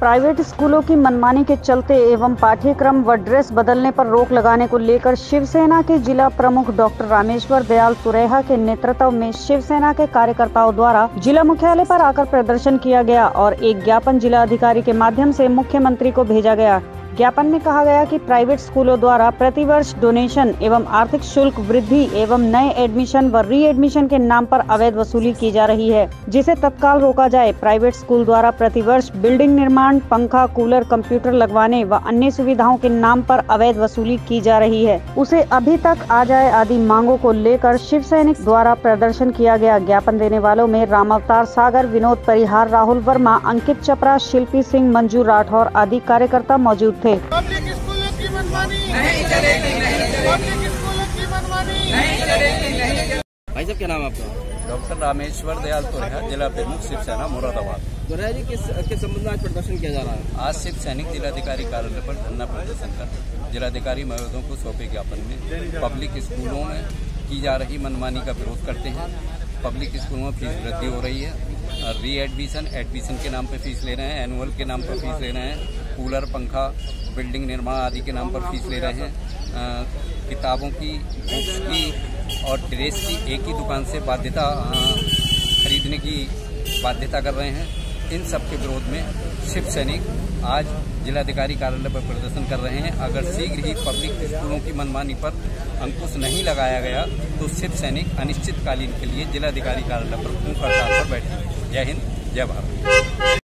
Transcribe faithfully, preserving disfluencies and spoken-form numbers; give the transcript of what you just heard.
Private स्कूलों की मनमानी के चलते एवं पाठ्यक्रम व ड्रेस बदलने पर रोक लगाने को लेकर शिवसेना के जिला प्रमुख डॉक्टर रामेश्वर दयाल तुरेहा के नेतृत्व में शिवसेना के कार्यकर्ताओं द्वारा जिला मुख्यालय पर आकर प्रदर्शन किया गया और एक ज्ञापन जिला अधिकारी के माध्यम से मुख्यमंत्री को भेजा गया। ज्ञापन में कहा गया कि प्राइवेट स्कूलों द्वारा प्रतिवर्ष डोनेशन एवं आर्थिक शुल्क वृद्धि एवं नए एडमिशन व री एडमिशन के नाम पर अवैध वसूली की जा रही है, जिसे तत्काल रोका जाए। प्राइवेट स्कूल द्वारा प्रतिवर्ष बिल्डिंग निर्माण, पंखा, कूलर, कंप्यूटर लगवाने व अन्य सुविधाओं के नाम पर अवैध वसूली की जा रही है, उसे अभी तक आ जाए आदि मांगों को लेकर शिव सैनिक द्वारा प्रदर्शन किया गया। ज्ञापन देने वालों में राम अवतार सागर, विनोद परिहार, राहुल वर्मा, अंकित चपरा, शिल्पी सिंह, मंजू राठौर आदि कार्यकर्ता मौजूद थे। पब्लिक स्कूलों की मनमानी नहीं चलेगी, नहीं चलेगी। पब्लिक स्कूलों की मनमानी नहीं चलेगी, नहीं चलेगी। भाई साहब क्या नाम है आपका? डॉक्टर रामेश्वर दयाल तुरेहा, जिला प्रमुख शिवसेना मुरादाबाद। तुरेहा जी, किस के संबंध में आज प्रदर्शन किया जा रहा है? आज शिव सैनिक जिलाधिकारी कार्यालय पर धरना प्रदर्शन कर जिलाधिकारी महोदयों को सौंपे ज्ञापन में पब्लिक स्कूलों में की जा रही मनमानी का विरोध करते हैं। पब्लिक स्कूलों में फीस वृद्धि हो रही है, री एडमिशन एडमिशन के नाम पर फीस ले रहे हैं, एनुअल के नाम पर फीस ले रहे हैं, कूलर, पंखा, बिल्डिंग निर्माण आदि के नाम पर फीस ले रहे हैं, आ, किताबों की, बुक्स की और ड्रेस की एक ही दुकान से बाध्यता खरीदने की बाध्यता कर रहे हैं। इन सब के विरोध में शिव सैनिक आज जिलाधिकारी कार्यालय पर प्रदर्शन कर रहे हैं। अगर शीघ्र ही पब्लिक स्कूलों की मनमानी पर अंकुश नहीं लगाया गया तो शिव सैनिक अनिश्चितकालीन के लिए जिलाधिकारी कार्यालय पर भूख हड़ताल पर बैठेंगे। जय हिंद, जय भारत।